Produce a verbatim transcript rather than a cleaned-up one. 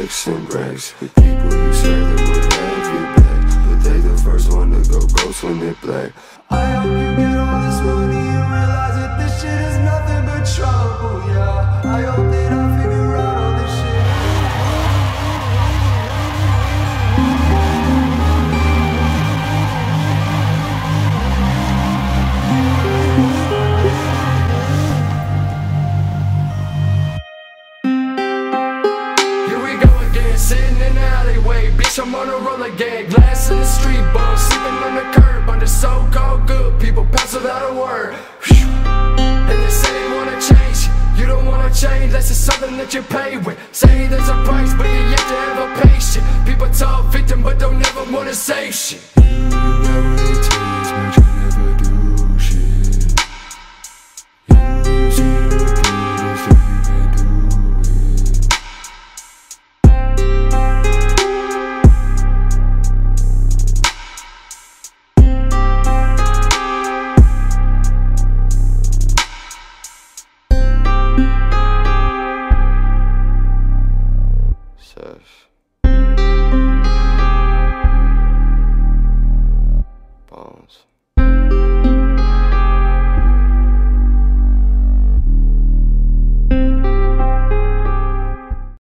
checks and racks with people you say that would have your back, but they the first one to go ghost when they're black. I hope you get all this money and realize that this shit is nothing but trouble, yeah. I hope that I figure out all this shit. Here we go again, sitting in the alleyway. Bitch, I'm on a roller gang. Glass in the street, bum, sleeping on the curb under so-called good people, pass without a word. And they say they wanna change, you don't wanna change, that's just something that you pay with. Say there's a price, but you have to have a patient. People talk victim, but don't never wanna say shit. You never